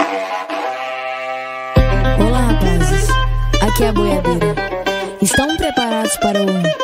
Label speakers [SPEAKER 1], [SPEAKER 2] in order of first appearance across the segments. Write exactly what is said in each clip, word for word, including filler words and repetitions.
[SPEAKER 1] Olá, rapazes, aqui é a boiadeira. Estão preparados para o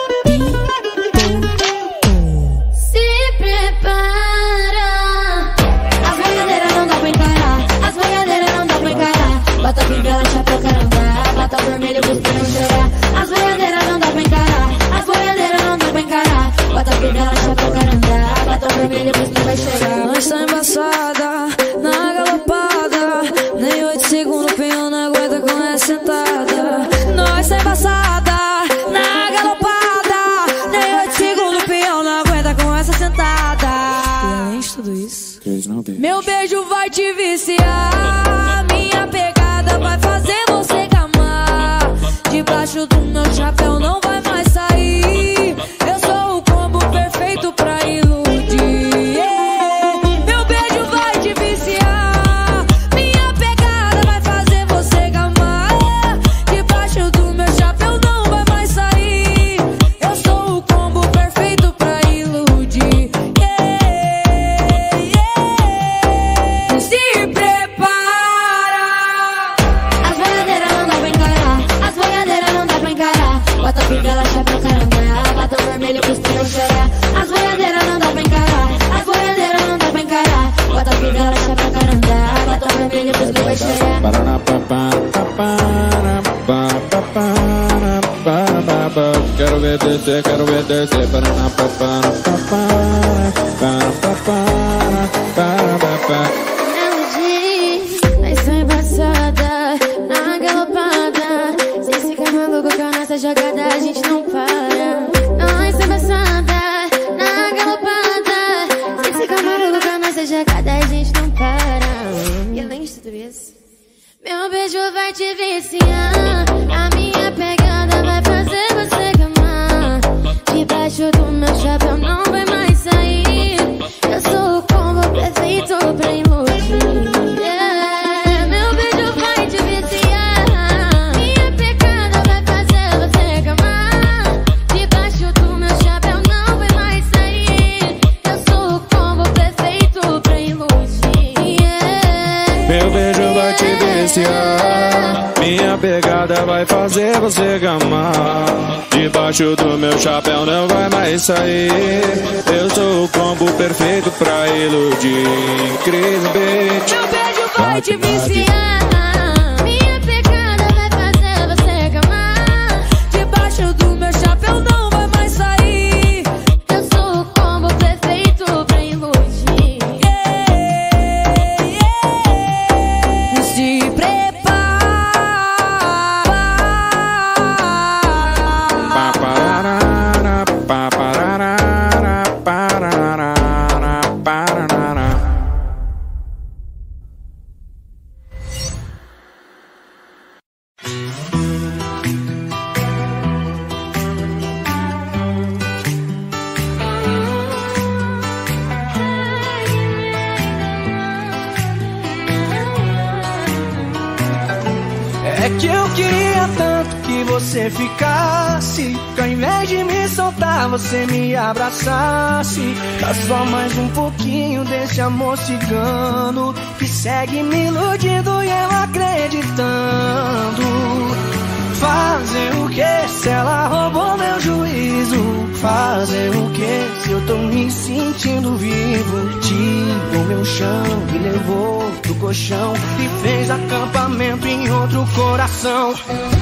[SPEAKER 1] pi-pom-pom?
[SPEAKER 2] Se prepara. As boiadeiras não dá pra encarar. As boiadeiras não dá pra encarar. Bota bengala, chapéu, caramba. Bota vermelho, busca não chorar. As boiadeiras não dá pra encarar. As boiadeiras não dá pra encarar. Bota bengala, chapéu, caramba. Bota vermelho, busca não vai chorar.
[SPEAKER 1] Nós tá embaçada, na galopada. Nem oito segundos o pinhão não aguenta com essa sentada. Nós tá embaçada, na galopada. Nem oito segundos o pinhão não aguenta com essa sentada. E além de tudo isso, meu beijo vai te viciar. Minha pegada vai fazer você gamar. Debaixo do meu chapéu não vai mais sair. Eu sou o combo perfeito pra iludir. Yeah. Meu beijo vai te viciar. Minha pegada vai fazer você gamar. Debaixo do meu chapéu não vai mais sair. Eu sou o combo perfeito pra iludir. Yeah. Yeah. Se prepara.
[SPEAKER 2] As boiadeiras não dá pra encarar. As boiadeiras não dá pra encarar. Bota bengala, chapéu, caramba. Bota vermelho, busca não chorar. As boiadeiras não dá pra encarar. As boiadeiras não dá pra encarar. Bota bengala, chapéu, caramba. Bota vermelho, busca não vai chorar.
[SPEAKER 3] Quero ver descer, quero ver descer.
[SPEAKER 2] Nós tá embaçada, na galopada. Sem ficar maluco com a nossa jogada, a gente não para. Nós tá embaçada, na galopada. Sem ficar maluco com a nossa jogada, a gente não para. E além de tudo isso, meu beijo vai te viciar. A minha pegada vai fazer você gamar. Debaixo do meu chapéu não vai mais sair. Eu sou o combo perfeito pra iludir. Yeah. Meu beijo vai te viciar. Minha pegada vai fazer você gamar. Debaixo do meu chapéu não vai mais sair. Eu sou o combo perfeito pra iludir. Yeah.
[SPEAKER 3] Meu beijo vai te viciar. Minha pegada vai fazer você gamar. Debaixo do meu chapéu não vai mais sair. Eu sou o combo perfeito pra iludir. Incrível, bitch.
[SPEAKER 2] Meu beijo vai te viciar. Minha pegada vai fazer você gamar.
[SPEAKER 1] debaixo do meu chapéu não vai mais sair.
[SPEAKER 2] Eu sou o combo perfeito pra iludir.
[SPEAKER 1] Yeah, yeah. Se prepara.
[SPEAKER 4] É que eu queria tanto que você ficasse, que ao invés de me soltar você me abraçasse. Dá só mais um pouquinho desse amor cigano que segue me iludindo e eu acreditando. Fazer o que se ela roubou meu juízo? Fazer o que se eu tô me sentindo vivo? Tirou meu chão e levou pro colchão e fez acampamento em outro coração.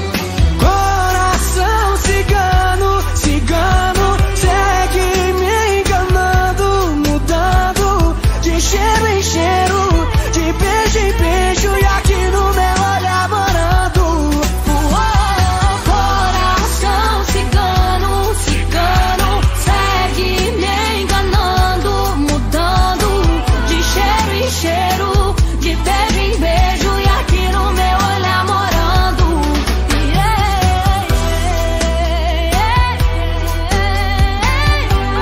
[SPEAKER 4] Coração cigano, cigano, segue me enganando, mudando de cheiro em cheiro, de beijo em beijo e aqui no meu olhar morando.
[SPEAKER 2] Coração cigano, cigano, segue me enganando, mudando de cheiro em cheiro, de beijo em beijo e aqui no meu olhar morando. Yeah, yeah, yeah.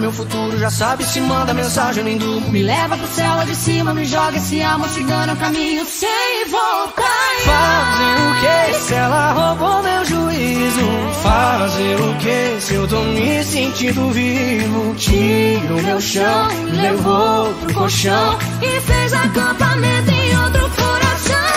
[SPEAKER 4] meu futuro, já sabe se manda mensagem, eu nem durmo.
[SPEAKER 1] Me leva pro céu lá de cima, me joga esse amor cigano, caminho sem voltar.
[SPEAKER 4] Fazer o que se ela roubou meu juízo? Fazer o que se eu tô me sentindo vivo? Tiro meu chão, levou pro colchão
[SPEAKER 1] e fez acampamento em outro coração.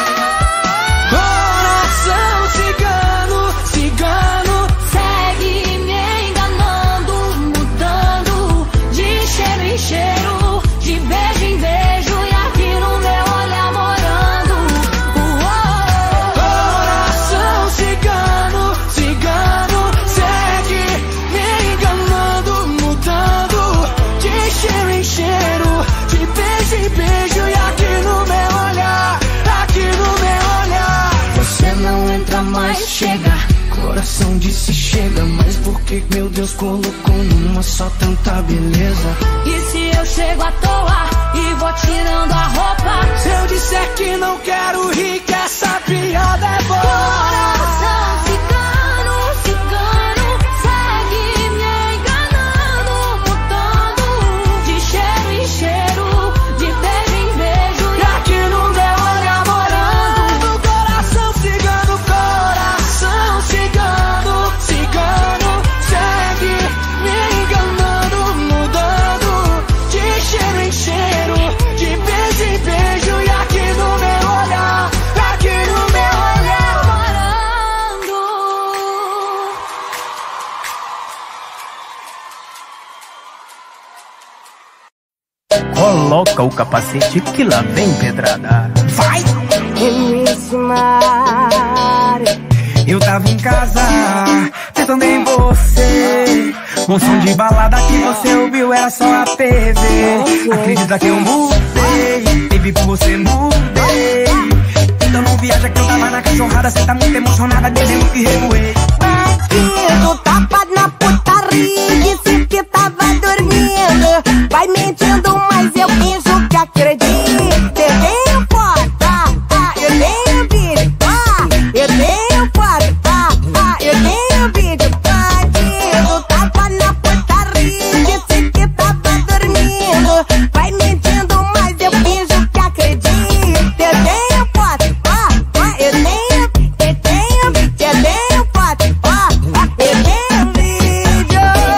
[SPEAKER 4] Coração cigano, cigano,
[SPEAKER 1] segue me enganando, mudando de cheiro em cheiro, de beijo em beijo e aqui no meu olhar morando. Uou.
[SPEAKER 4] Coração cigano, cigano, segue me enganando, mudando de cheiro em cheiro, de beijo em beijo e aqui no meu olhar, aqui no meu olhar. Você não entra mais, chega. Coração disse chega, mas por que meu Deus colocou numa só tanta beleza?
[SPEAKER 1] E se eu chego à toa e vou tirando a roupa?
[SPEAKER 4] Se eu disser que não quero rir, que essa piada é boa.
[SPEAKER 1] Coração cigano, cigano, segue me enganando, mudando de cheiro em cheiro, de beijo em beijo
[SPEAKER 4] e aqui no meu olhar morando. Coração cigano, coração cigano, cigano, segue me enganando, mudando de cheiro em cheiro, de beijo em beijo e aqui no meu olhar, aqui no meu olhar
[SPEAKER 1] morando.
[SPEAKER 5] Coloca o capacete que lá vem pedrada. Vai! Eu tava em casa, pensando em você. Um som de balada que você ouviu era só a T V. Acredita que eu mudei, baby, por você mudei. Então não viaja que eu tava na cachorrada. Cê tá muito emocionada, dizendo que revoei.
[SPEAKER 6] Bandido, tapa na putaria, disse que tava dormindo. Vai mentindo, mas eu finjo que acredito. Eu tenho foto, ah, ah, eu tenho vídeo, ah, eu tenho foto, ah, ah, eu tenho vídeo. Bandido, tapa na putaria, disse que tava dormindo. Vai mentindo, mas eu finjo que acredito. Eu tenho foto, ah, ah, eu tenho, eu tenho, eu tenho foto, ah, ah, eu tenho vídeo.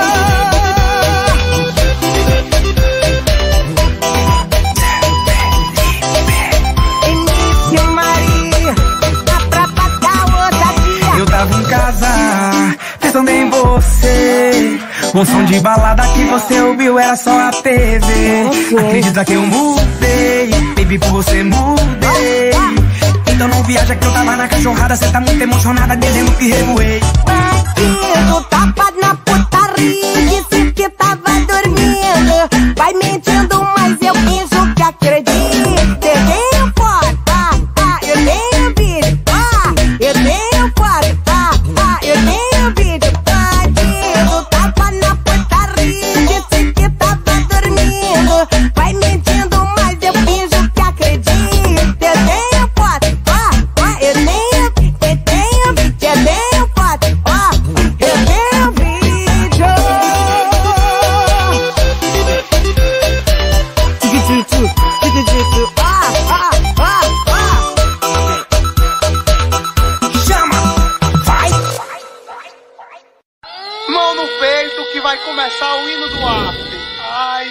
[SPEAKER 6] Início Maria, dá pra pagar ousadia.
[SPEAKER 5] Eu tava em casa, pensando em você. Um som de balada que você ouviu era só a T V. Acredita que eu mudei, baby, por você mudei. Então não viaja que eu tava na cachorrada. Cê tá muito emocionada, dizendo que revoei.
[SPEAKER 6] Bandido, tapa na putaria, disse que tava dormindo. Vai mentindo, mas eu finjo que acredito. Eu tenho foto, ah, ah, eu tenho vídeo, ah, eu tenho foto, ah, ah, eu tenho vídeo. Bandido, tapa na putaria, disse que tava dormindo. Vai mentindo, mas eu finjo que acredito. Eu tenho foto, ah, ah, eu tenho, eu tenho, eu tenho foto, ah, eu tenho vídeo. Tiquitico, tiquitico, ah, ah, ah, ah.
[SPEAKER 5] Chama! Vai!
[SPEAKER 7] Mão no peito que vai começar o hino do after. Ai.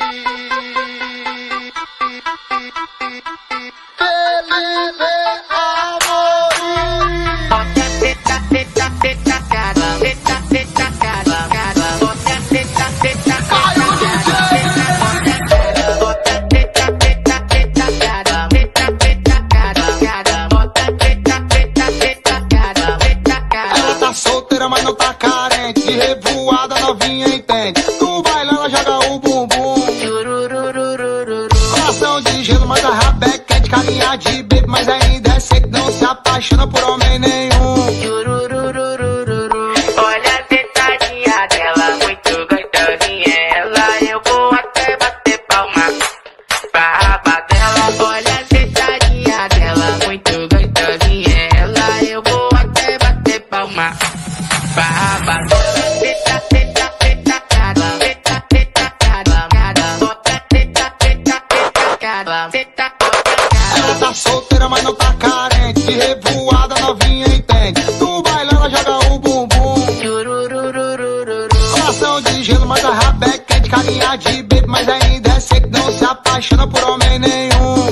[SPEAKER 7] Felipe ela tá solteira, mas não tá carente. De revoada novinha entende. No baile ela joga o bumbum. Coração de gelo, mas a rabeca é de carinha de baby, mas ainda é seco, não se apaixona por homem nenhum.
[SPEAKER 8] Olha a tentadinha dela, muito gostosinha ela. Eu vou até bater palma pra raba dela. Olha a tentadinha dela, muito gostosinha ela. Eu vou até bater palma pra raba dela. Teta, teta, teta, teta, teta,
[SPEAKER 7] Ela tá solteira, mas não tá carente. De revoada, novinha entende. No baile ela joga o bumbum. Coração de gelo, mas a rabeca é de carinha de baby. Mas ainda é seco, não se apaixona por homem nenhum.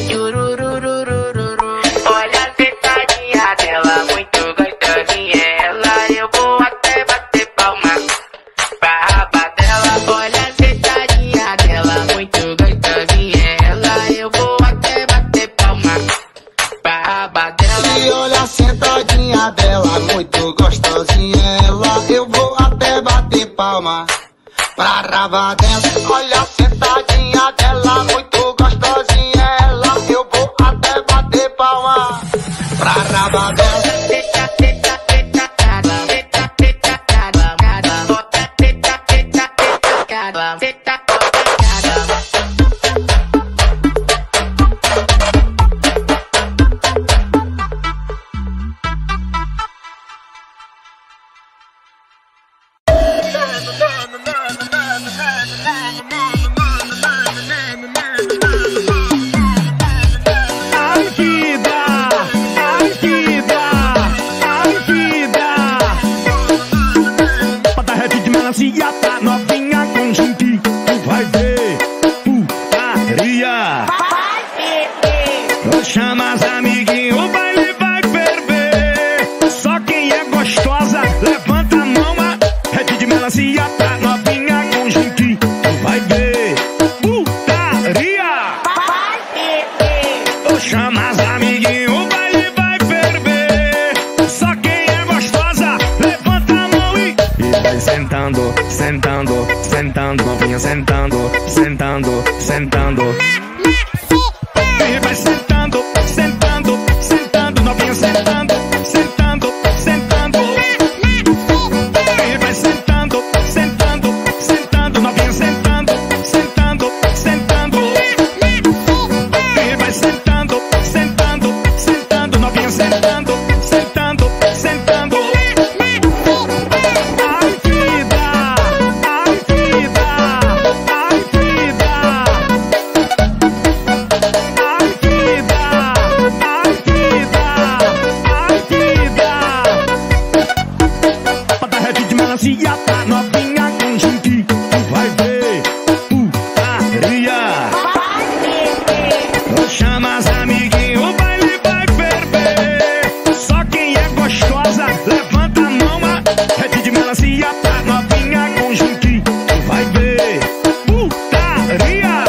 [SPEAKER 8] Olha a sentadinha dela, muito gostosinha ela. Eu vou até bater palma pra raba dela. Olha a sentadinha dela, muito gostosinha ela. Eu vou até bater palma pra raba dela.
[SPEAKER 7] E olha a sentadinha dela, muito gostosinha ela. Eu vou até bater palma pra raba dela. Olha a sentadinha dela, muito gostosinha ela. Eu vou até bater palma pra raba dela.
[SPEAKER 9] Chama as amiguinhos, o baile vai ferver. Só quem é gostosa, levanta a mão. Rede de melancia pra novinha com junquinho. Vai ver putaria. Chama as amiguinhos, o baile vai ferver. Só quem é gostosa, levanta a mão e... E vai sentando, sentando, sentando. Novinha sentando, sentando, sentando. E vai sentando, sentando, sentando, novinha sentando, sentando, sentando. E vai sentando, sentando, sentando, novinha sentando, sentando, sentando. E vai sentando, sentando, sentando, novinha sentando, sentando, sentando. Ai vida, ai vida, ai vida. Melancia pra novinha com junquinho. Vai ver putaria. Chama as amiguinhos, o baile vai ferver. Só quem é gostosa, levanta a mão. Rede de melancia pra novinha com junquinho. Vai ver putaria.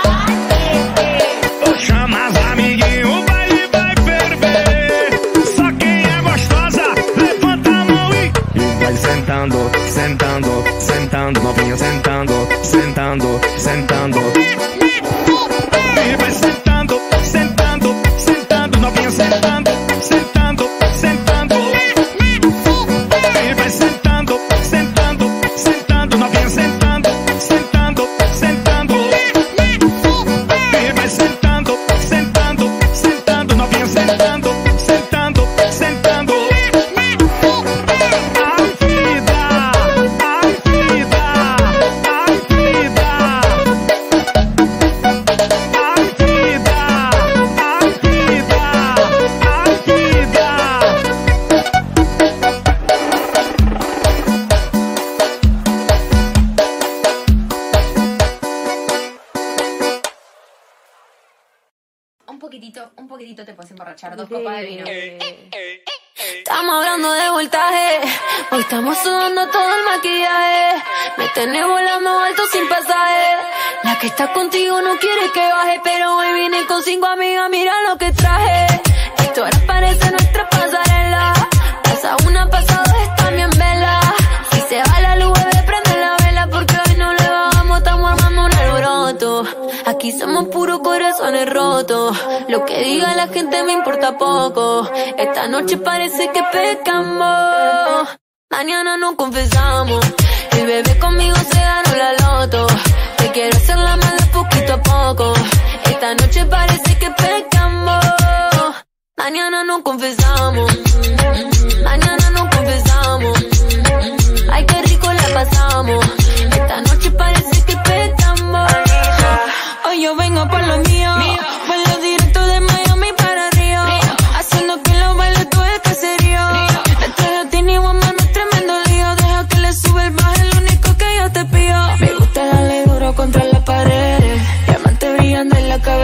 [SPEAKER 9] Chama as amiguinhos, o baile vai ferver. Só quem é gostosa, levanta a mão e... E vai sentando, sentando, sentando, novinha sentando, sentando, sentando. E vai sentando, sentando, sentando, novinha sentando, sentando, sentando. E vai sentando, sentando, sentando, novinha sentando, sentando, sentando. E vai sentando, sentando, sentando, novinha sentando, sentando, sentando.
[SPEAKER 10] Un poquitito, un poquitito te puedes emborrachar, dos copas de vino.
[SPEAKER 1] Estamos hablando de voltaje, hoy estamos sudando todo el maquillaje. Me tenés volando alto sin pasaje. La que está contigo no quiere que baje, pero hoy vine con cinco amigas, mira lo que traje. Esto ahora parece nuestra pasarela. Pasa una, pasa dos, está bien vela. Si se va la luz, bebé, prende la vela, porque hoy no le bajamos, estamos armando un alboroto. Aquí somos puros corazones rotos. Lo que diga la gente me importa poco. Esta noche parece que pecamos. Mañana nos confesamos. El bebé conmigo se ganó la loto. Te quiero hacer la mala poquito a poco. Esta noche parece que pecamos. Mañana nos confesamos. Mañana nos confesamos. Ay, qué rico la pasamos. Esta noche parece que pecamos. Hoy yo vengo por lo mío.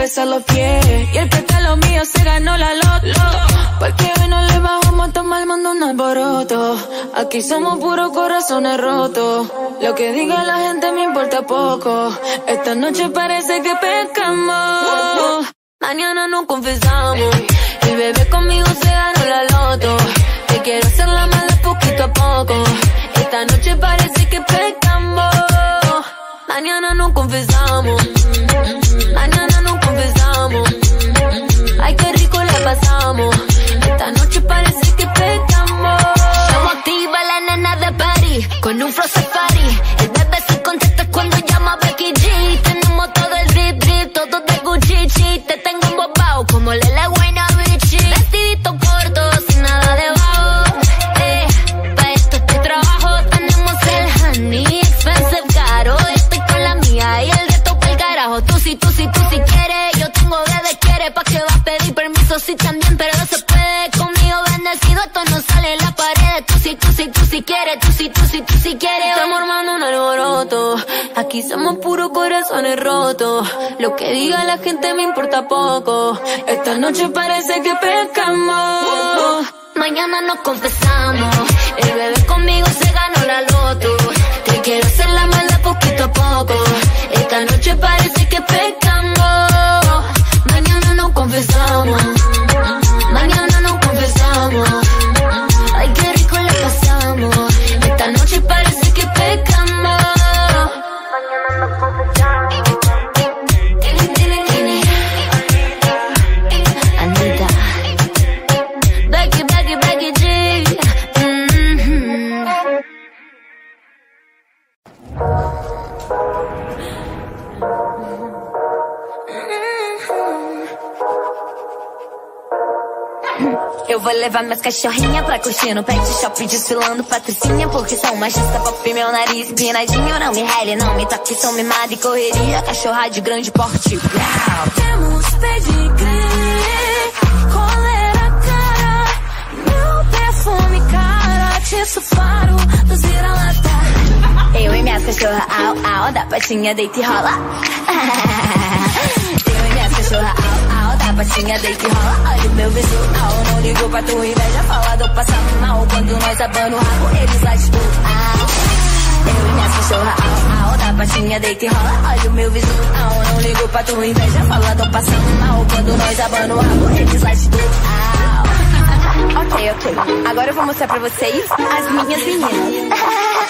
[SPEAKER 11] besa los pies. Y el que está lo mío se ganó la loto. Porque hoy no le bajamos a tomar, mando un alboroto. Aquí somos puros corazones rotos. Lo que diga la gente me importa poco. Esta noche parece que pescamos. Mañana nos confesamos. El bebé conmigo se ganó la loto. Te quiero hacer la mala poquito a poco. Esta noche parece que pescamos. Mañana nos confesamos. Mañana nos confesamos. Ay, qué rico la pasamos. Esta noche parece que pescamos.
[SPEAKER 2] Estamos activa la nena de París, con un flow safari. El bebé se contesta cuando llama a Becky G. Tenemos todo el drip drip, todo de Gucci. Te tengo embobado como Lele Guayna Bichi. Vestidito corto, sin nada debajo. Eh, pa' esto este trabajo tenemos el honey expensive caro. Estoy con la mía y el resto pa'l carajo. Tú si, tú si, tú si quieres, yo tengo bebé quiere. Pa' que va a pedir permiso, sí también, pero no se puede. Conmigo bendecido, esto no sale en la pared. Tú si, tú si, tú si quieres, tú si, tú si, tú si quieres.
[SPEAKER 11] Estamos armando un alboroto. Aquí somos puros corazones rotos. Lo que diga la gente me importa poco. Esta noche parece que pescamos.
[SPEAKER 2] Mañana nos confesamos. El bebé conmigo se ganó la loto. Te quiero hacer la mala poquito a poco. Esta noche parece que pescamos. Mañana nos confesamos. Mañana nos confesamos. Ay, qué rico la pasamos. Esta noche parece que pescamos. Mañana nos confesamos. Anita, Becky, Becky, Becky G. Mm-hmm.
[SPEAKER 12] Eu vou levar minhas cachorrinhas pra curtir no pet shop, desfilando patricinha, porque são machista, pop, meu nariz empinadinho. Não me rele, não me toque, sou mimada e correria, cachorra de grande porte.
[SPEAKER 11] Temos pedigree, coleira cara, meu perfume cara, tiço faro dos vira-lata.
[SPEAKER 12] Eu e minhas cachorras, au, au, da patinha deita e rola. Eu e minhas cachorras, au, au, da patinha deita e rola. Olha o meu visual, não ligo pra tua inveja, fala do passado mal. Quando nós abano o rabo, eles lá tipo, au. Eu e minhas cachorras, au, au, da patinha deita e rola. Olha o meu visual, não ligo pra tua inveja, fala do passado mal. Quando nós abano o rabo, eles lá tipo, au. Ok, ok, agora eu vou mostrar pra vocês as minhas meninas.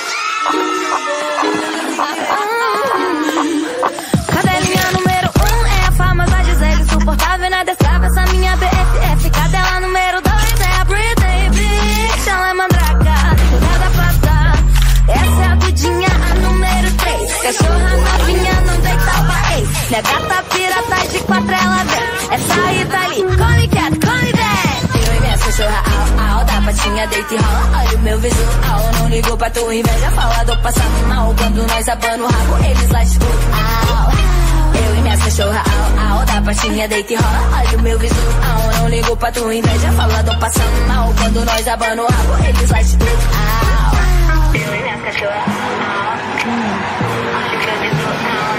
[SPEAKER 11] Cadelinha número um é a famosa Gisele, insuportável na destrava, essa minha B F F. Cadela número dois é a Britney Bitch, ela é mandraca, toda da prata. Essa é a Dudinha, a número três. Cachorra novinha, não deita pra ex. Minha gata pirata de quatro, ela vem. Essa Rita aí, come quieto, come bem.
[SPEAKER 12] Eu e minhas cachorras, au, au, da patinha deita e rola. Olha o meu visual, não ligo pra tua inveja, fala do passado mal. Quando nós abano o rabo, eles lá tipo, au. Eu e minhas cachorras, au, au, da patinha deita e rola. Olha o meu visual, não ligo pra tua inveja, fala do passado mal. Quando nós abano o rabo, eles lá tipo, au. Eu e minhas cachorras, au, olha o meu visual.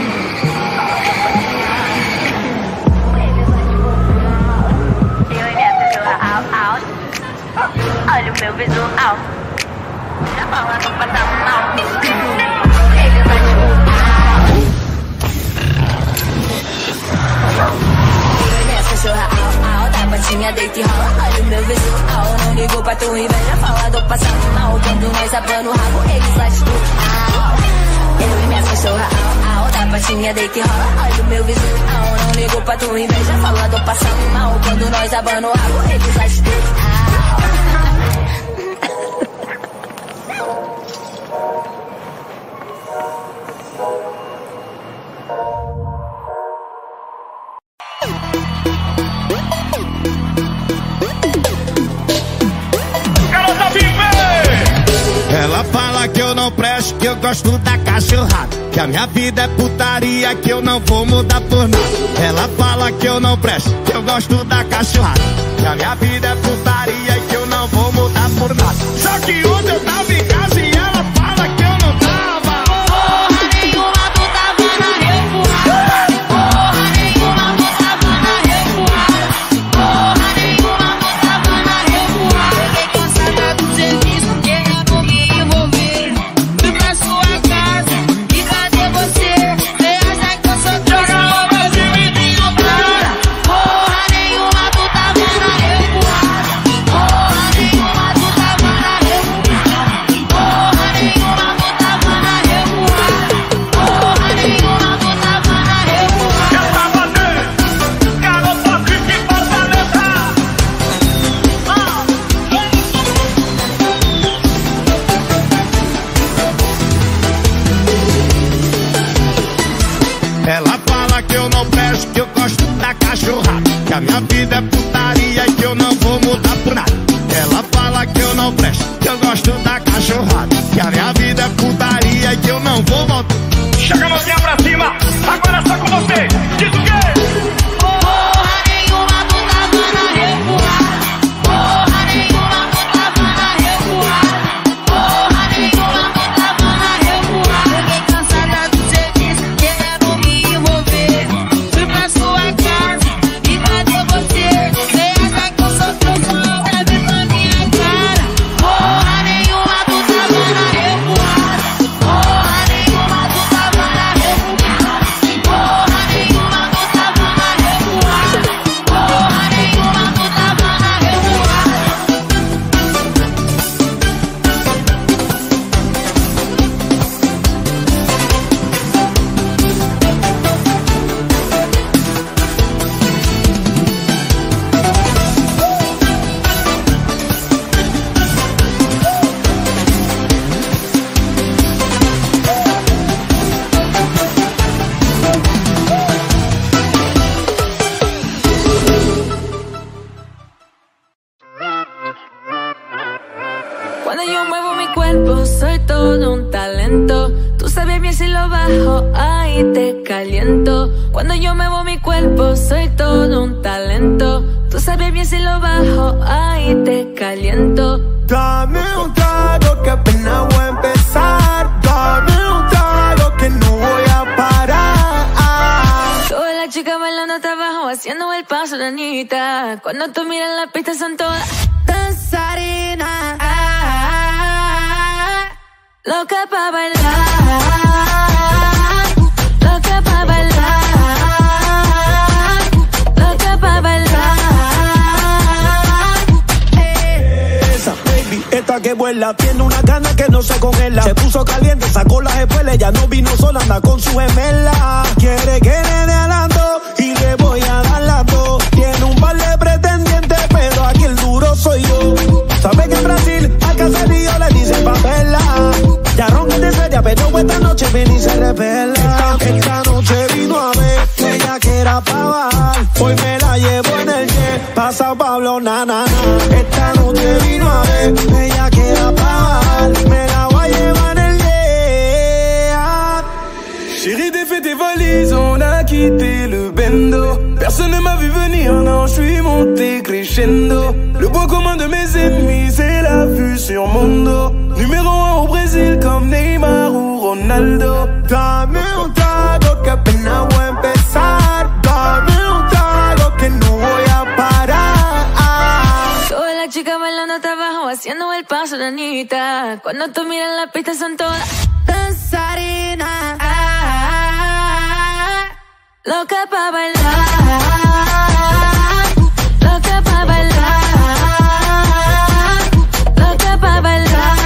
[SPEAKER 12] Eu e minhas cachorras, au, au, olha o meu visual, já fala do passado mal. Eles lá tipo, au. Eu e minhas cachorras, au, au, da patinha deita e rola. Olha o meu visual, não ligo pra tua inveja, fala do passado mal. Quando nós abano o rabo, eles lá tipo, au. Eu e minhas cachorras, au, au, da patinha deita e rola. Olha o meu visual, não ligo pra tua inveja, fala do passado mal. Quando nós abano o rabo, eles lá tipo, au.
[SPEAKER 9] Ela fala que eu não presto, que eu gosto da cachorrada, que a minha vida é putaria, que eu não vou mudar por nada. Ela fala que eu não presto, que eu gosto da cachorrada, que a minha vida é putaria, que eu não vou mudar por nada. Só que ontem eu tava em casa e ela fala que eu não tava. Porra nenhuma, tu tava na revoada. Porra nenhuma, a minha vida é putaria e que eu não vou mudar por nada. Ela fala que eu não presto, que eu gosto da cachorrada. Que a minha vida é putaria e que eu não vou voltar. Chega a mãozinha pra cima, agora só com você. Diz o quê?
[SPEAKER 12] Porra nenhuma, tu tava na revoada. Porra nenhuma, tu tava na revoada. Porra nenhuma, tu tava na revoada. Fiquei cansada do serviço, querendo me envolver. Fui pra sua casa e cadê você? Você acha que eu sou teu fã? Deve pra minha cara. Porra nenhuma, tu tava na revoada. Porra nenhuma, tu tava na revoada. Porra nenhuma, tu tava na revoada. Porra nenhuma, tu tava na revoada.
[SPEAKER 11] Cuando yo muevo mi cuerpo soy todo un talento. Tú sabes bien si lo bajo, ahí te caliento. Cuando yo muevo mi cuerpo soy todo un talento. Tú sabes bien si lo bajo, ahí te caliento.
[SPEAKER 4] Dame un trago que apenas voy a empezar. Dame un trago que no voy a parar.
[SPEAKER 11] Todas las chicas bailando hasta abajo, haciendo el paso de Anita. Cuando tú miras la pista son todas danzarinas, loca pa' bailar, loca pa' bailar, loca pa' bailar.
[SPEAKER 4] Esa baby, esta que vuela, tiene una gana que no se congela. Se puso caliente, sacó las espuelas, ya no vino sola, anda con su gemela. Quiere que le dé alando y le voy a dar las dos. Tiene un par de pretendientes, pero aquí el duro soy yo. Sabe que en Brasil al caserío le dicen papela. Ya ronca de seria, pero esta noche viene y se revela. Esta, esta noche vino a ver que ella que era pa' bajar. Hoy me la llevo en el jet, pasa Pablo, na, na, na. Esta noche vino a ver que ella que era pa' bajar. Me la voy a llevar en el jet. Chérie, défais tes valises, on a quitté le bendo. Personne ne m'a vu venir, non, je suis monté crescendo. Le point commun de mes ennemis, c'est la vue sur mon dos. Numéro un au Brésil comme Neymar ou Ronaldo. Dame un trago que apenas voy a empezar. Dame un trago que no voy a parar.
[SPEAKER 11] Todas las chicas bailando hasta abajo, haciendo el paso de Anita. Cuando tú miras la pista son todas danzarinas, loca pa' bailar, loca pa' bailar, loca pa' bailar.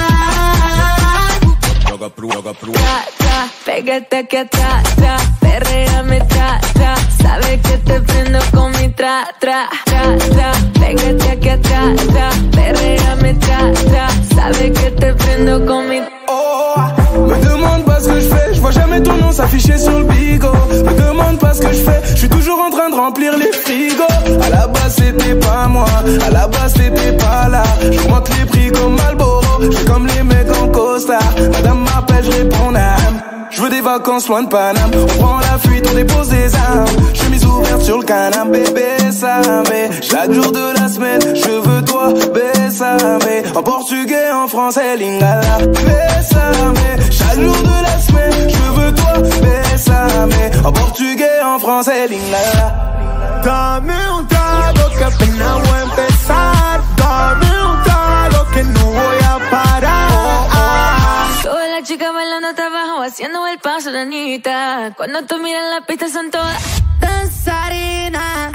[SPEAKER 11] Tra, tra, pégate aquí atrás, tra, perréame, tra, tra. Sabes que te prendo con mi tra, tra, tra, tra. Pégate aquí atrás, tra, perréame, tra, tra. Sabes que te prendo con mi...
[SPEAKER 4] Oh, me demande pas ce que je fais, je vois jamais ton nom s'afficher sur le bigot. Me demande pas ce que je fais, je suis toujours en train de remplir les frigos. À la base c'était pas moi, à la base t'étais pas là. J'augmente les prix comme Marlboro, j'suis comme les mecs en costard. Madame m'appelle, je réponds n'am. Je veux des vacances loin de Paname. On prend la fuite, on dépose des armes. Chemise ouverte sur le canapé, bébé, ça mais chaque jour de la semaine, je veux toi, bésame. En portugais, en français, lingala, bésame. Chaque jour de la semaine, je veux toi, bésame. En portugais, en français, lingala. Dame un trago que apenas voy a empezar. Dame un trago que no voy a parar.
[SPEAKER 11] Todas las chicas bailando hasta abajo, haciendo el paso de Anita. Cuando tú miras la pista son todas danzarinas,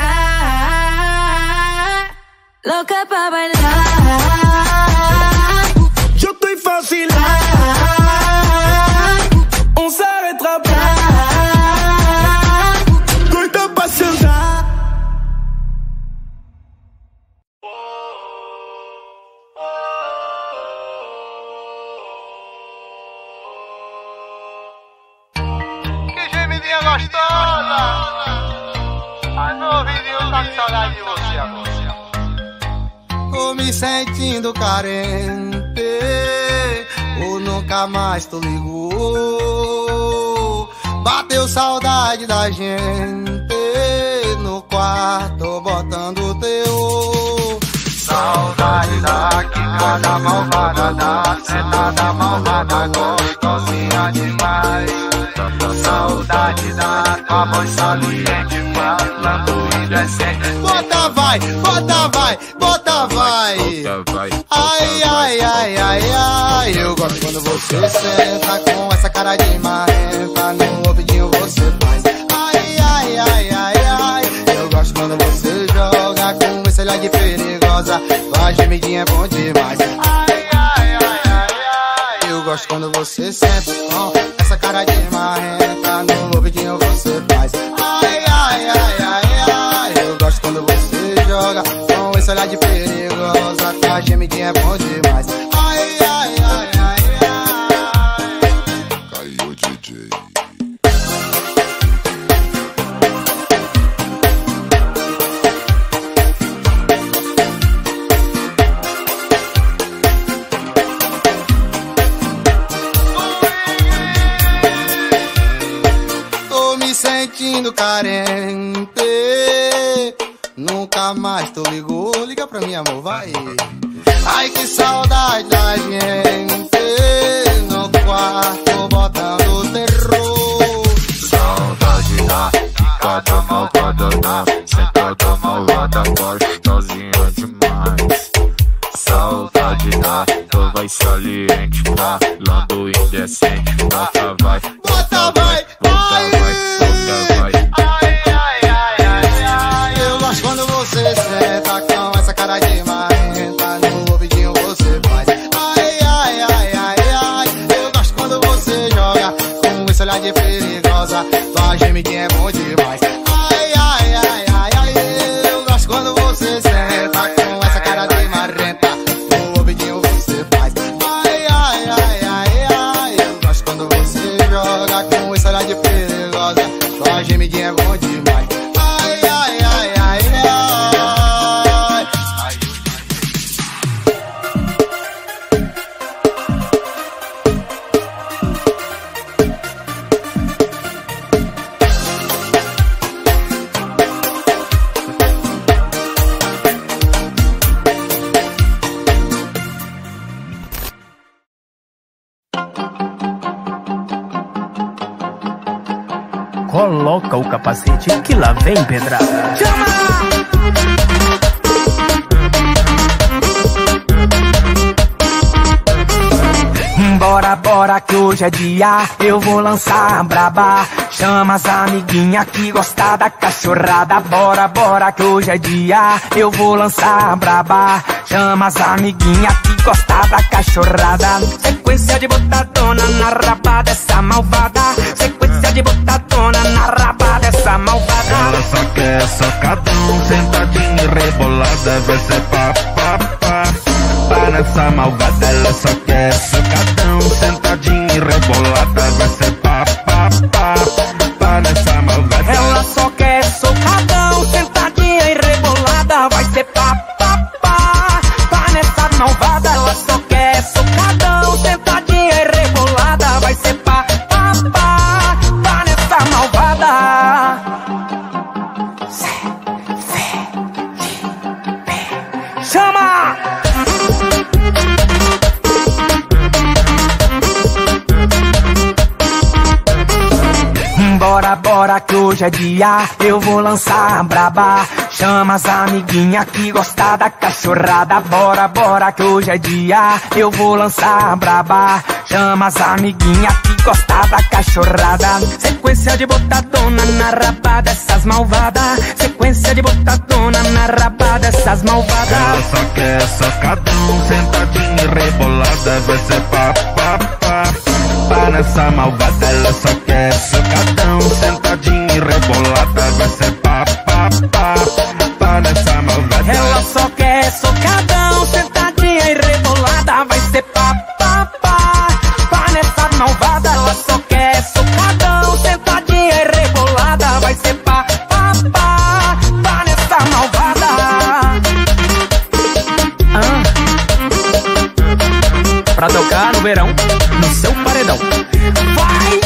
[SPEAKER 11] loca pa' bailar.
[SPEAKER 4] Yo estoy fácil, on s'arrêtera pas. Estoy tan apasionada.
[SPEAKER 13] Que gemidinha gostosa! Ai, meu ouvidinho tá
[SPEAKER 7] me sentindo carente, ou nunca mais tu ligou. Bateu saudade da gente no quarto botando teu. Saudade da quicada malvada, da sentada malvada, gostosinha demais. Saudade da tua voz saliente, falando indecente. Bota vai, bota vai, bota vai. Ai, ai, ai, ai, ai. Eu gosto quando você senta com essa cara de marrenta, no ouvidinho você faz. Ai, ai, ai, ai, ai. Eu gosto quando você joga com esse olhar de perigosa. Tua gemidinha é bom demais. Ai, ai, ai, ai, ai. Eu gosto quando você senta com essa cara de marrenta, no ouvidinho você faz. Ai, ai, ai, ai, ai. Eu gosto quando você joga com esse olhar de perigosa. Tua gemidinha é bom demais. Ai, ai, ai, ai, ai. Caiu D J. Sentindo carente, nunca mais tu ligou. Liga pra mim, amor, vai. Ai, que saudade da gente no quarto botando terror. Saudade da quicada malvada, da sentada malvada, gostosinha demais. Saudade da tua voz saliente, falando indecente. Bota vai, bota vai, vai, vai. Quando você senta com essa cara de marrenta, no ouvidinho você faz. Ai, ai, ai, ai, ai. Eu gosto quando você joga com esse olhar de perigosa. Tua gemidinha é bom demais. Ai, ai, ai, ai, ai. Eu gosto quando você senta com essa cara de marrenta, no ouvidinho você faz. Ai, ai, ai, ai, ai. Eu gosto quando você joga com esse olhar de perigosa. Tua gemidinha é bom demais. Ai, ai, ai, ai.
[SPEAKER 5] Coloca o capacete que lá vem pedrada. Chama! Bora, bora que hoje é dia, eu vou lançar a braba. Chama as amiguinhas que gostam da cachorrada. Bora, bora que hoje é dia, eu vou lançar a braba. Chama as amiguinhas que gostam da cachorrada. Sequência de botadona na raba dessa malvada. Sequência de botadona na raba dessa malvada.
[SPEAKER 9] Ela só quer socadão, sentadinha e rebolada. Vai ser pá, pá, pá. Pá nessa malvada, ela só quer socadão, sentadinha e rebolada. Vai ser pá, pá, pá. Pá nessa malvada.
[SPEAKER 5] Ela só quer socadão, sentadinha e rebolada. Vai ser pá, pá, pá. Pá nessa malvada, ela só quer socadão, sentadinha e rebolada. Vai ser pá, pá, pá. Pá nessa malvada. Chama! Bora, bora que hoje é dia, eu vou lançar a braba. Chama as amiguinhas que gostam da cachorrada. Bora, bora que hoje é dia, eu vou lançar a braba. Chama as amiguinhas que gostam da cachorrada. Sequência de botadona na raba dessas malvadas. Sequência de botadona na raba dessas malvadas.
[SPEAKER 9] Ela só quer socadão, sentadinha e rebolada. Vai ser pá, pá, pá. Pá nessa malvada, ela só quer socadão, sentadinha e rebolada. Vai ser pá, pá, pá. Pá nessa malvada.
[SPEAKER 5] Ela só quer socadão, sentadinha e rebolada. Vai ser pá, pá, pá. Pá nessa malvada, ela só quer socadão, sentadinha e rebolada. Vai ser pá, pá, pá. Pá nessa malvada. Ah.
[SPEAKER 13] verão no seu paredão. Vai!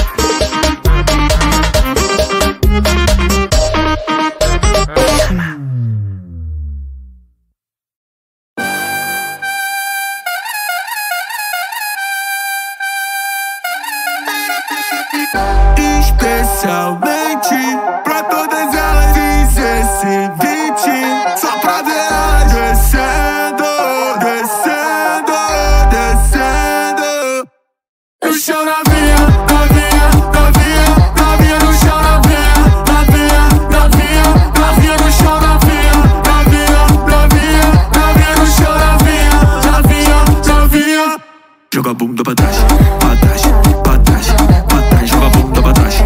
[SPEAKER 14] Especialmente pra todas elas fiz esse beat só pra ver elas descendo, descendo, descendo no chão, novinha, novinha, novinha, novinha no chão, novinha, novinha, novinha, novinha no chão, novinha, novinha, novinha, novinha no chão, novinha, novinha, novinha. Joga a bunda pra trás, pra trás, pra trás, pra trás, joga a bunda pra trás.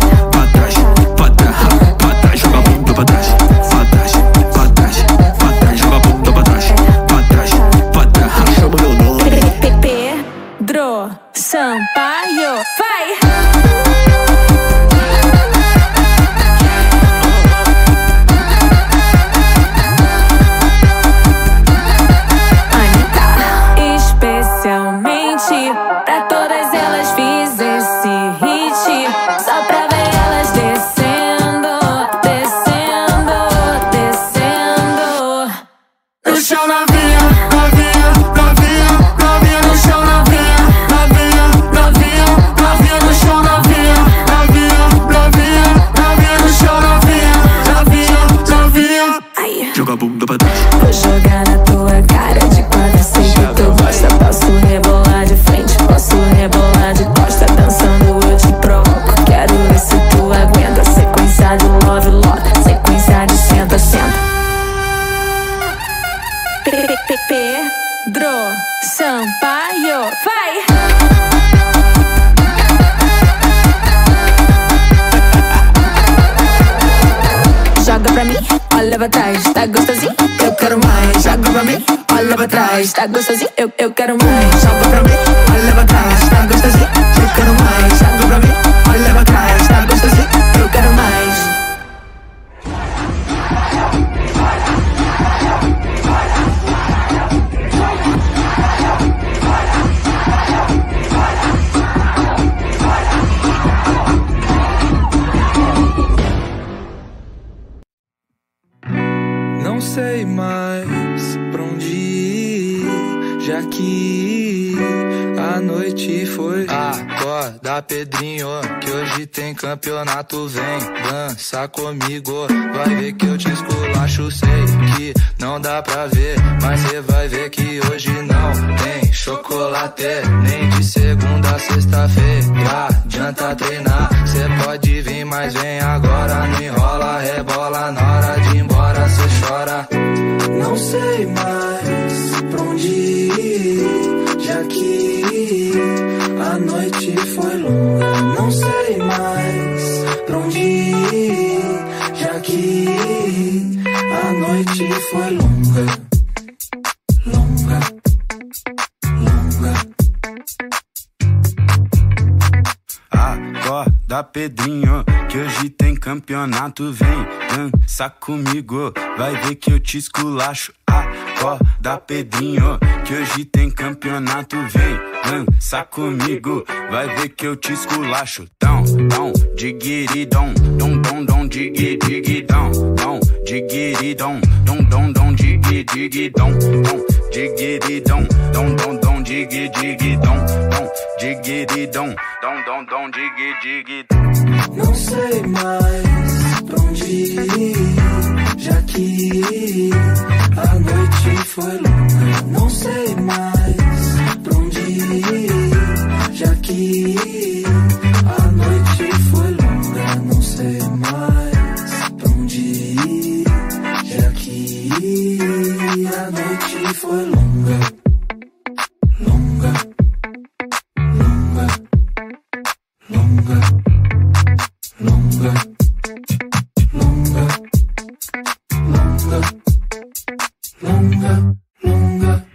[SPEAKER 11] Sampaio, vai! Anitta, especialmente pra todas elas fiz esse hit só pra ver elas descendo, descendo, descendo no chão, novinha, novinha, novinha, novinha no chão, novinha.
[SPEAKER 14] Joga a bunda pra trás.
[SPEAKER 11] Vou jogar na tua cara de quatro, sei que tu gosta. Posso rebolar de frente, posso rebolar de costa. Dançando eu te provoco, quero ver se tu aguenta. Sequência de love, love, sequência de senta, senta. Pedro Sampaio, vai! Joga pra mim, olha pra trás, tá gostosinho? Eu quero mais. Joga pra mim, olha pra trás, tá gostosinho? Eu, eu quero mais. Joga pra mim, olha pra trás, tá gostosinho? Eu quero mais. Joga pra mim, olha pra trás, tá gostosinho? Eu quero mais.
[SPEAKER 15] Não sei mais pra onde ir, já que a noite foi. Acorda, Pedrinho, que hoje tem campeonato. Vem dança comigo, vai ver que eu te esculacho. Sei que não dá pra ver, mas cê vai ver que hoje não tem chocolate. Nem de segunda a sexta-feira adianta treinar. Cê pode vir, mas vem agora. Não enrola, rebola, na hora de ir embora cê chora. Não sei mais pra onde ir, já que a noite foi longa. Não sei mais pra onde ir, já que a noite foi longa. Longa, longa.
[SPEAKER 14] Acorda, Pedrinho, que hoje tem campeonato. Vem dança comigo, vai ver que eu te esculacho. Acorda, Pedrinho, que hoje tem campeonato. Vem dança comigo, vai ver que eu te esculacho. Dom, dom, digiri, dom, dom, dom, dom, digi, digi, dom, dom, digiri, dom, dom, dom, dom, digi, digi, dom, dom, digiri, dom, dom, dom, dom, digi, digi, dom, dom, digiri, dom, dom, dom, dom, digi, digi.
[SPEAKER 15] Não sei mais pra onde ir, já que a noite foi longa. Não sei mais pra onde ir, já que a noite foi longa. Não sei mais pra onde ir, já que a noite foi longa. Longa, longa, longa, longa, longa, longa, longa, longa.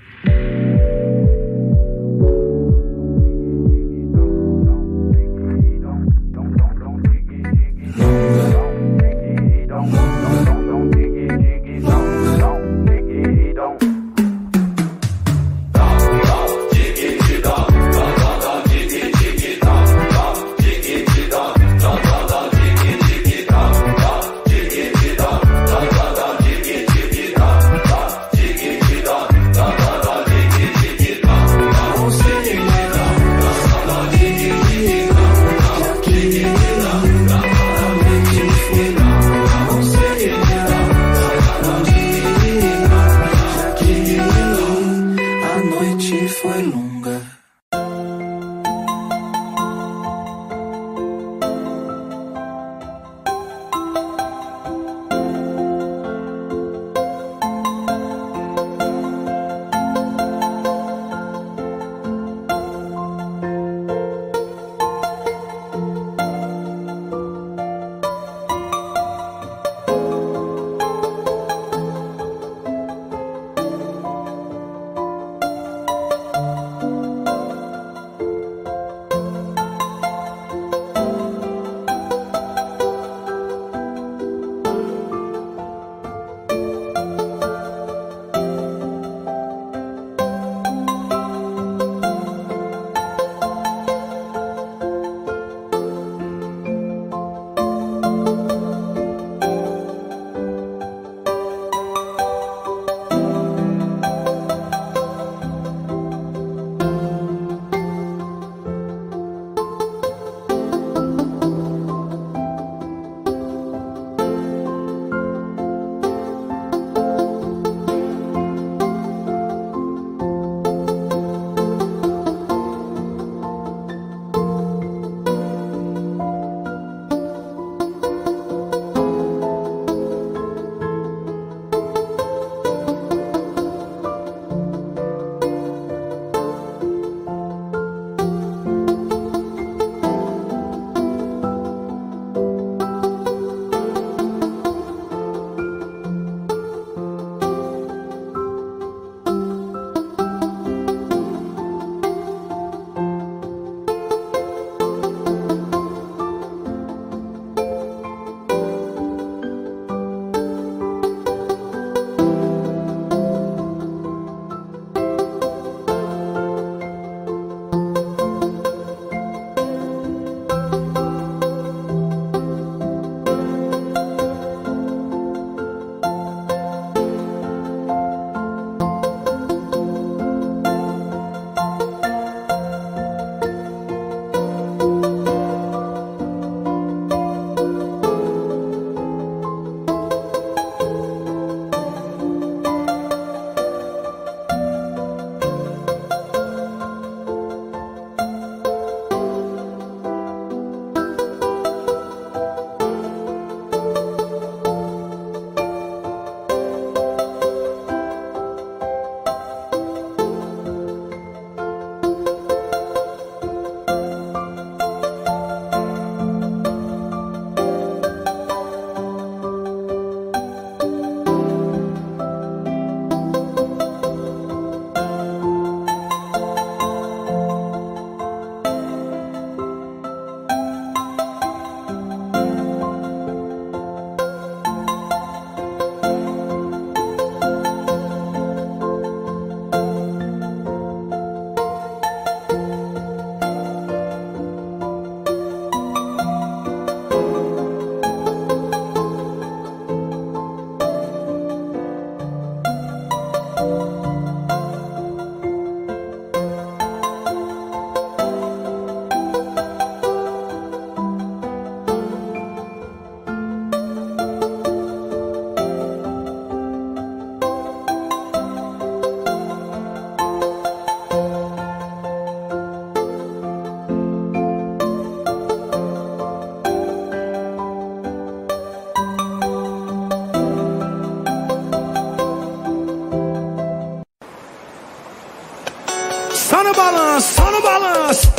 [SPEAKER 16] no balanço, só no balanço.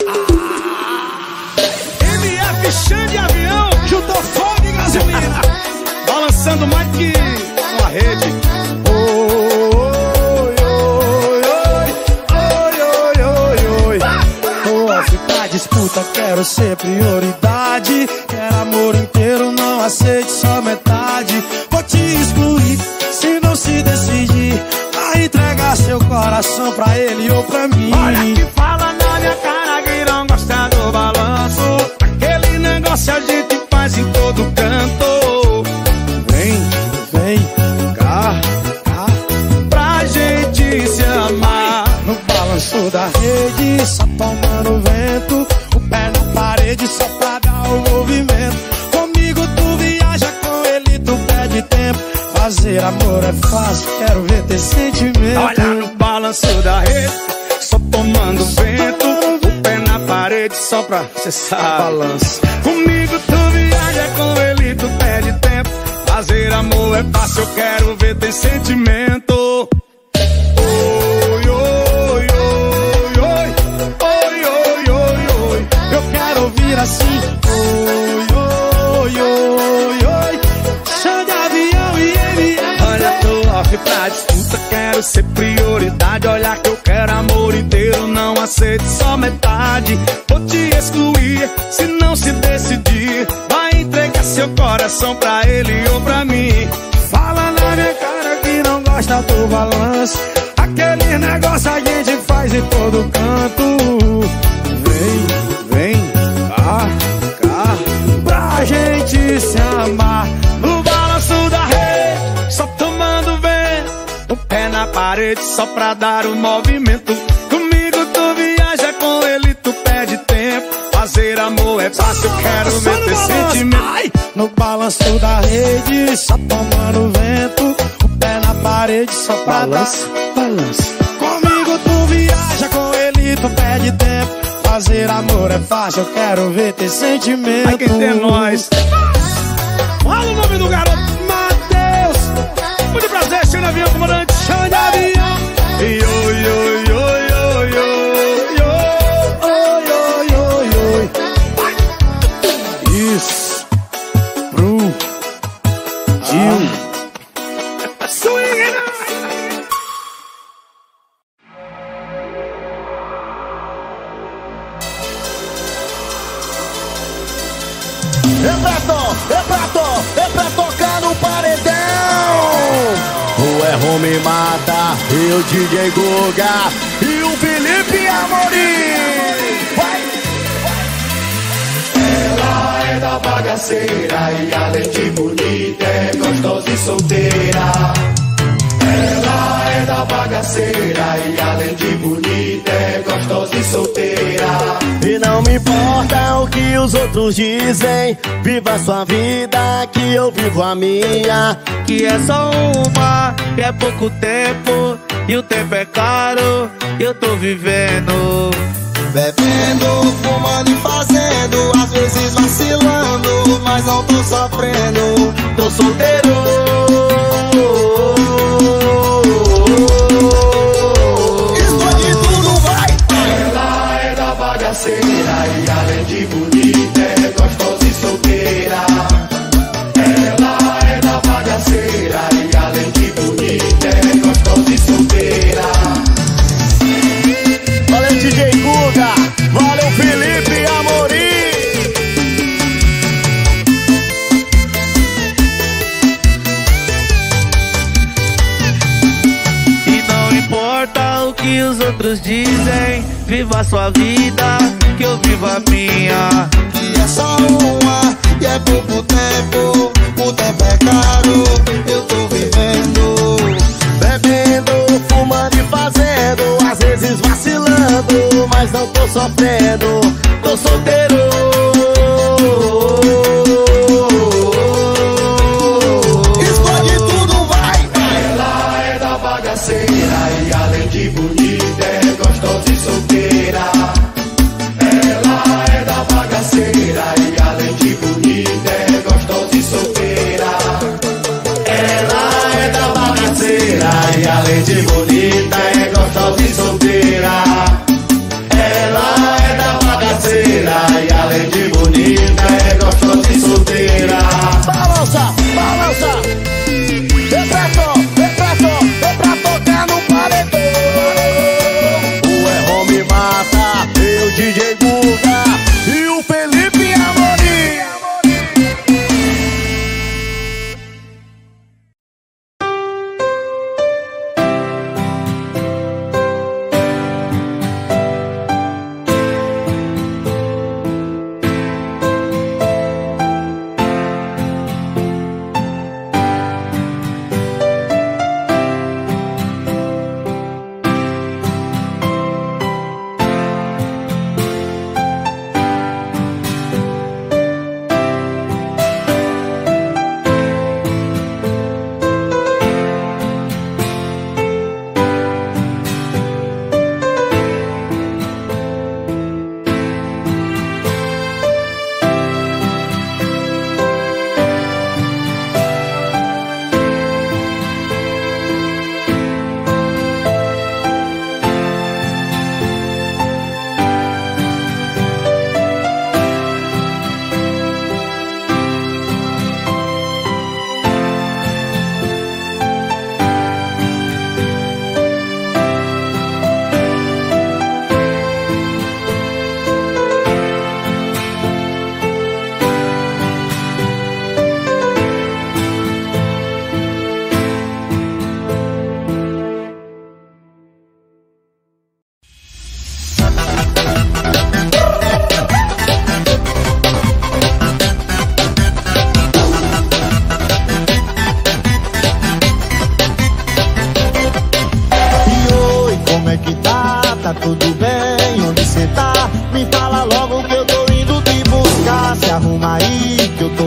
[SPEAKER 16] Ah. M F Xande Avião, juntou fogo e gasolina. Balançando mais que uma rede. Oi, oi, oi, oi, oi, oi, oi. Tô pra disputa, quero ser prioridade. Quero amor inteiro, não aceite só metade. Vou te excluir se não se decidir a entregar seu coração pra ele ou pra mim. Olha que fala na minha cara que não gosta do balanço. Aquele negócio a gente faz em todo canto. Vem, vem, cá, cá, pra gente se amar. No balanço da rede, só tomando vento. O pé na parede só pra dar o movimento. Comigo tu viaja, com ele tu perde tempo. Fazer amor é fácil, quero ver ter sentimento. Olha no balanço da rede, só tomando vento. O pé na parede só pra cessar balanço. Comigo tu viaja, com ele tu perde tempo. Fazer amor é fácil, eu quero ver ter sentimento. Oi, oi, oi, oi, oi, oi, oi, oi. Eu quero ouvir assim. Oi, oi, oi, oi. Xande Avião e M F. Olha, tô off pra disputa, quero ser prioridade. Olha que eu quero amor inteiro, não aceito só metade. Vou te excluir se não se decidir. Vai entregar seu coração pra ele ou pra mim. Fala na minha cara que não gosta do balanço. Aquele negócio a gente faz em todo canto. Vem, vem, cá, cá, pra gente se amar. No balanço da rede, só tomando vento. O pé na parede só pra dar o movimento. Comigo tu viaja, com ele tu perde tempo. Fazer amor é fácil, quero ver ter sentimento. Ai, no balanço da rede, só tomando vento. O pé na parede só pra balanço, dar balanço. Comigo tu viaja, com ele tu perde tempo. Fazer amor é fácil, eu quero ver ter sentimento. Ai, quem tem nós. Fala o nome do garoto, Matheus. Muito prazer, Xande Avião, comandante Xande Avião. Oi, oi, oi, oi, oi, oi, oi, oi, oi, oi. Isso. Bru. Gil. Swing.
[SPEAKER 17] É pra to, é pra to, é pra tocar no paredão. O é Home Mata, e o D J Guga e o Felipe Amorim. Vai!
[SPEAKER 18] Ela é da bagaceira e além de bonita é gostosa e solteira. Ela é da bagaceira e além de bonita é gostosa e solteira.
[SPEAKER 17] E não me importa o que os outros dizem, viva a sua vida que eu vivo a minha.
[SPEAKER 19] Que é só uma, que é pouco tempo, e o tempo é caro, eu tô vivendo.
[SPEAKER 17] Bebendo, fumando e fazendo, às vezes vacilando, mas não tô sofrendo. Tô solteiro.
[SPEAKER 18] Esconde tudo, vai! Ela é da bagaceira e além de bonita é gostosa e solteira. Ela é da bagaceira e além de bonita é gostosa e solteira.
[SPEAKER 17] Valeu, D J Guga, valeu, Felipe Amorim.
[SPEAKER 19] E não importa o que os outros dizem, viva a sua vida, que eu vivo a minha.
[SPEAKER 17] E é só uma, e é pouco tempo, o tempo é caro, eu tô vivendo. Bebendo, fumando e fazendo, às vezes vacilando, mas não tô sofrendo. Tô solteiro.
[SPEAKER 18] Esconde tudo, vai! Ela é da bagaceira e além de bonita é gostosa e solteira. Ela é da bagaceira e além de bonita é gostosa e solteira. Ela é da bagaceira e além de bonita é gostosa e solteira.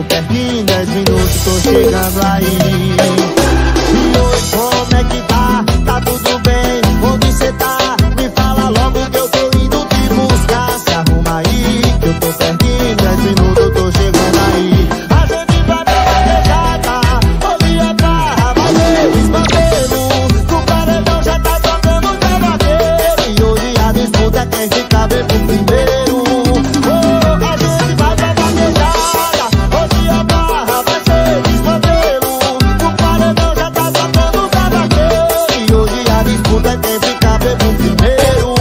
[SPEAKER 17] tô pertinho, dez minutos tô chegando aí. E oi, como é que tá? Tá tudo bem? Onde cê tá? Me fala logo que eu tô indo te buscar. Se arruma aí, que eu tô pertinho, dez minutos eu tô chegando aí. A gente vai pra vaquejada, hoje é barra, vai ver desmantelo. No paredão já tá tocando o cavaqueiro. E hoje a disputa é quem fica bem pro primeiro. Oh, a gente vai pra vaquejada, hoje a barra vai ser desmantelo. No paredão já tá tocando o cavaqueiro. E hoje a disputa é quem fica bem pro primeiro.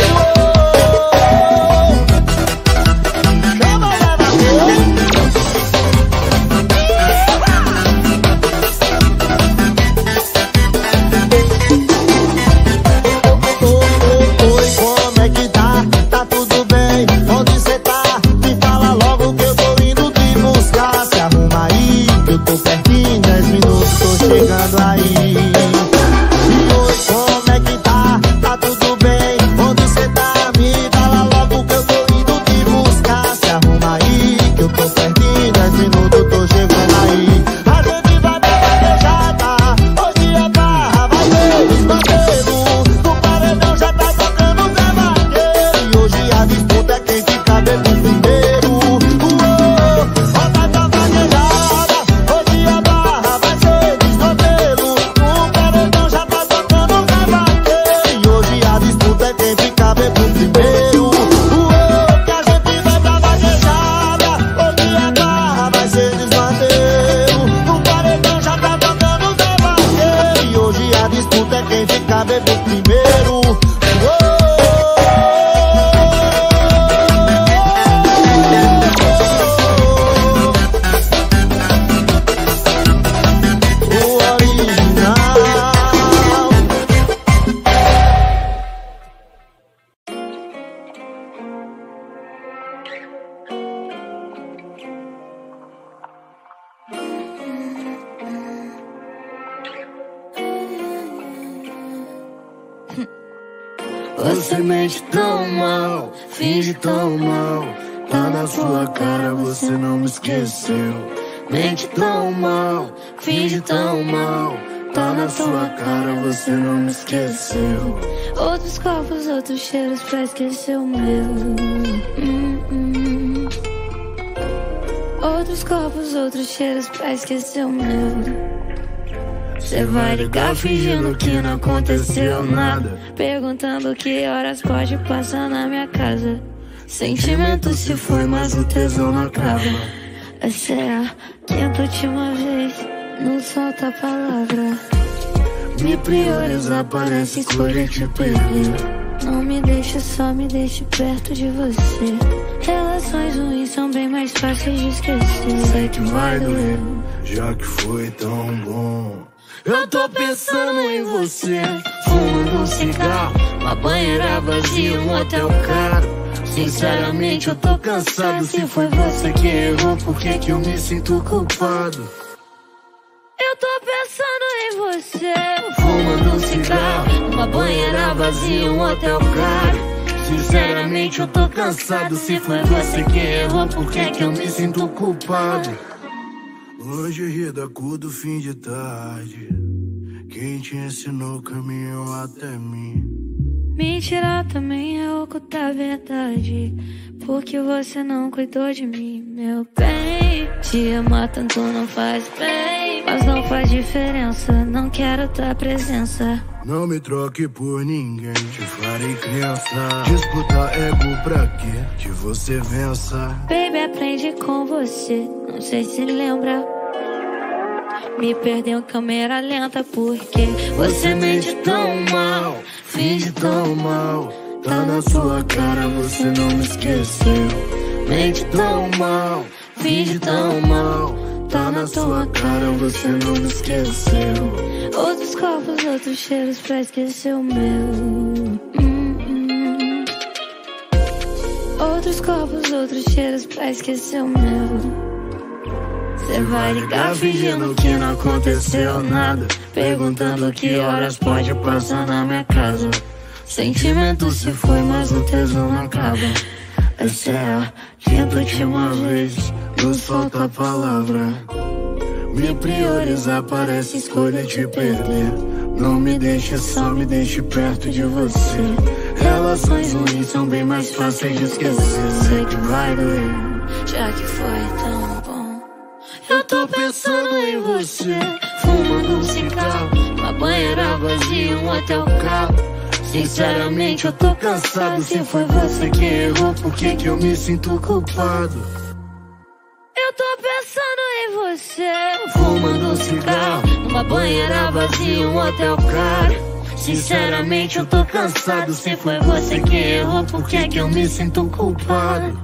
[SPEAKER 17] Chegando aí. E oi, como é que tá? Tá tudo bem? Onde cê tá? Me fala logo que eu tô indo te buscar. Se arruma aí, que eu tô pertinho, dez minutos eu tô chegando aí. A gente vai pra vaquejada, hoje é barra, vai ver desmantelo. No paredão já tá tocando o cavaqueiro. E hoje a disputa é quem fica bem pro primeiro. Uou, volta pra vaquejada, hoje é barra, vai ser desmantelo. No paredão já tá tocando o cavaqueiro. E hoje a disputa é quem fica bem pro primeiro. Uou, que a gente vai pra vaquejada, hoje a barra vai ser desmantelo. No paredão já tá tocando o cavaqueiro. E hoje a disputa é quem fica bem pro primeiro.
[SPEAKER 20] Você mente tão mal, finge tão mal. Tá na sua cara, você não me esqueceu. Mente tão mal, finge tão mal. Tá na sua cara, você não me esqueceu.
[SPEAKER 1] Outros copos, outros cheiros pra esquecer o meu. Hum, hum. Outros copos, outros cheiros pra esquecer o meu. Cê vai ligar fingindo que não aconteceu nada, perguntando que horas pode passar na minha casa. Sentimento se foi, mas o tesão não acaba. Essa é a quinta última vez, não solta a palavra. Me priorizar parece escolher te perder. Não me deixe só, me deixe perto de você. Relações ruins são bem mais fáceis de esquecer. Sei que vai doer,
[SPEAKER 20] já que foi tão bom. Eu tô pensando em você, fumando um cigarro, uma banheira vazia, um hotel caro. Sinceramente eu tô cansado, se foi você que errou, por que que eu me sinto culpado?
[SPEAKER 1] Eu tô pensando em você,
[SPEAKER 20] fumando um cigarro, uma banheira vazia, um hotel caro. Sinceramente eu tô cansado, se foi você que errou, por que que eu me sinto culpado? Hoje ri da cor do fim de tarde, quem te ensinou caminhou até mim.
[SPEAKER 1] Mentirar também é ocultar a verdade, porque você não cuidou de mim, meu bem. Te amar tanto não faz bem, mas não faz diferença, não quero tua presença.
[SPEAKER 20] Não me troque por ninguém, te farei crença. Disputar ego pra quê? Que você vença.
[SPEAKER 1] Baby, aprende com você, não sei se lembra. Me perdeu em câmera lenta porque
[SPEAKER 20] você mente tão mal, finge tão mal. Tá na sua cara, você não me esqueceu. Mente tão mal, finge tão mal. Tá na sua cara, você não me esqueceu.
[SPEAKER 1] Outros copos, outros cheiros pra esquecer o meu. Hum, hum. Outros copos, outros cheiros pra esquecer o meu. Cê vai ligar fingindo que não aconteceu nada, perguntando que horas pode passar na minha casa. Sentimento se foi, mas o tesão não acaba. Essa é a quinta última vez,
[SPEAKER 20] nos falta palavra. Me priorizar parece escolha te perder. Não me deixe só, me deixe perto de você. Relações ruins são bem mais fáceis de esquecer. Sei que vai doer,
[SPEAKER 11] já que foi tão bom.
[SPEAKER 20] Eu tô pensando em você, fumando um cigarro, uma banheira vazia, um hotel caro. Sinceramente eu tô cansado. Se foi você que errou, por que que eu me sinto culpado?
[SPEAKER 1] Eu tô pensando em você,
[SPEAKER 20] fumando um cigarro, uma banheira vazia, um hotel caro. Sinceramente eu tô cansado. Se foi você que errou, por que que eu me sinto culpado?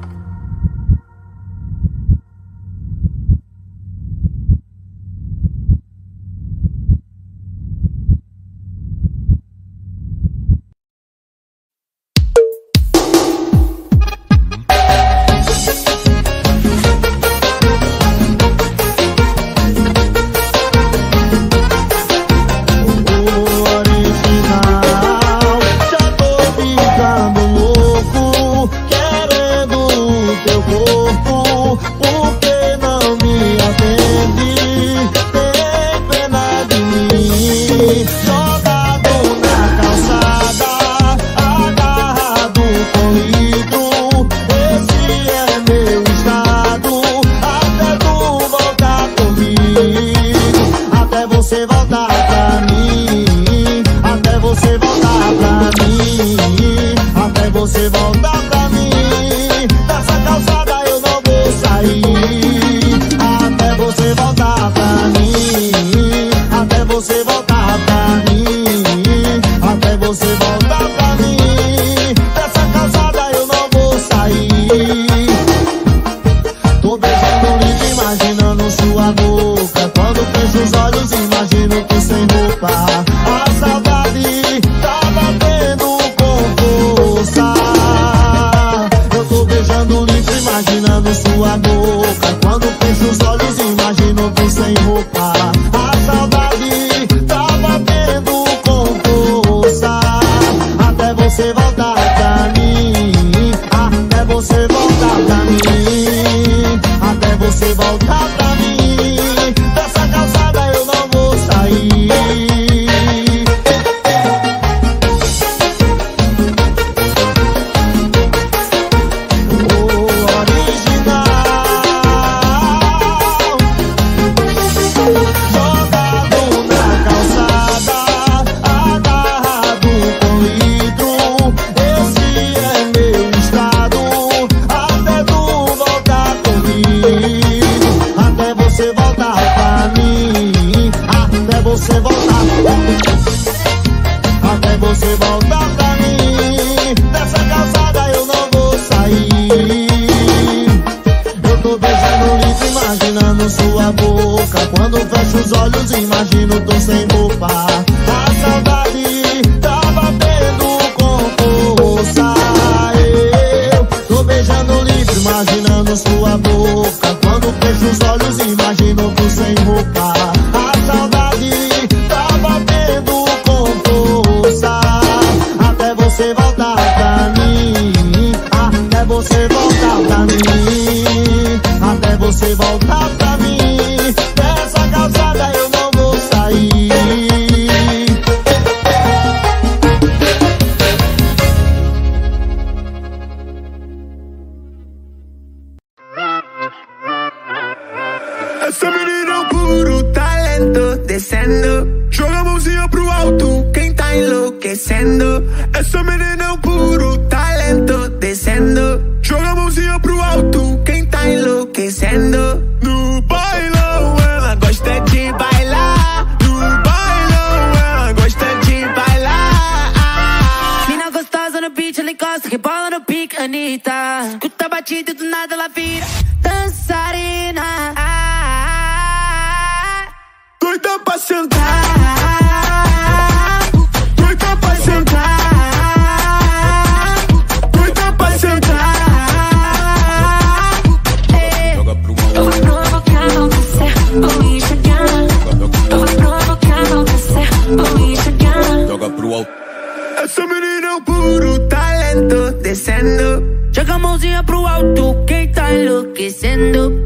[SPEAKER 18] Essa menina é o puro talento descendo.
[SPEAKER 11] Joga a mãozinha pro alto, quem tá enlouquecendo.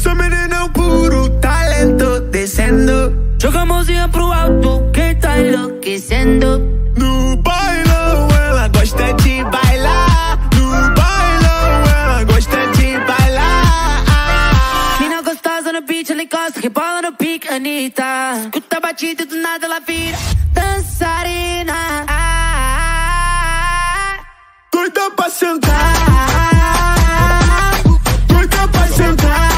[SPEAKER 21] Sou menino puro, talento descendo.
[SPEAKER 11] Joga a mãozinha pro alto, quem tá enlouquecendo.
[SPEAKER 21] No bailão ela gosta de bailar. No bailão ela gosta de bailar.
[SPEAKER 11] Mina gostosa no beat, ela encosta, rebola no pique, Anitta. Escuta a batida e do nada ela vira dançarina.
[SPEAKER 21] Doida pra sentar. Doida pra sentar.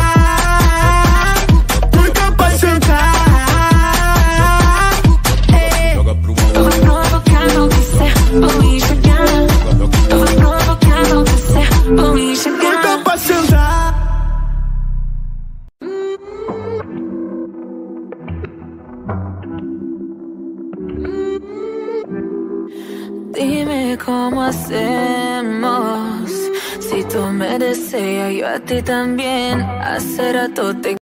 [SPEAKER 21] Doida pra sentar.
[SPEAKER 11] Eu vou provocar você, vou enxergar. Eu vou provocar você, vou enxergar.
[SPEAKER 21] Doida pra sentar.
[SPEAKER 11] Dime cómo hacemos. Si tú me deseas, yo a ti también. Hace rato te